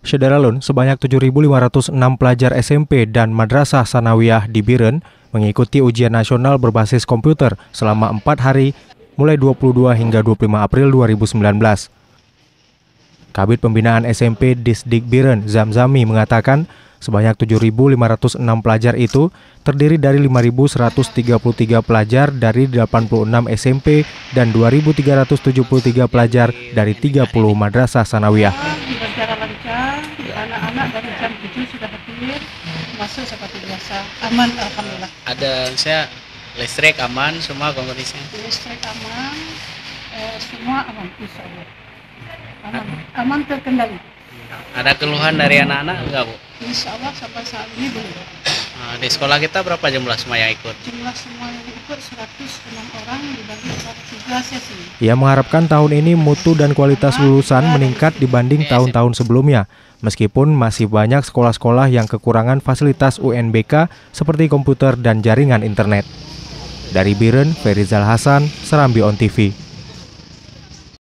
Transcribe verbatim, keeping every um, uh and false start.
Syederalun, sebanyak tujuh ribu lima ratus enam pelajar S M P dan Madrasah Sanawiyah di Biren mengikuti ujian nasional berbasis komputer selama empat hari mulai dua puluh dua hingga dua puluh lima April dua ribu sembilan belas. Kabid Pembinaan S M P Disdik Biren, Zamzami, mengatakan sebanyak tujuh ribu lima ratus enam pelajar itu terdiri dari lima ribu seratus tiga puluh tiga pelajar dari delapan puluh enam S M P dan dua ribu tiga ratus tujuh puluh tiga pelajar dari tiga puluh Madrasah Sanawiyah. Berjalan lancar, anak-anak dari jam tujuh sudah hadir, masuk seperti biasa, aman alhamdulillah. Ada saya listrik aman, semua kondisinya. Listrik aman, eh, semua aman, insya Allah. Aman, aman terkendali. Ada keluhan dari anak-anak enggak, Bu? Insya Allah sampai saat ini belum. Nah, di sekolah kita berapa jumlah semua yang ikut? Jumlah semua yang ikut seratus enam orang dibagi tiga sesi. Ia mengharapkan tahun ini mutu dan kualitas lulusan meningkat dibanding tahun-tahun sebelumnya, meskipun masih banyak sekolah-sekolah yang kekurangan fasilitas U N B K seperti komputer dan jaringan internet. Dari Biren, Ferizal Hasan, Serambi On T V.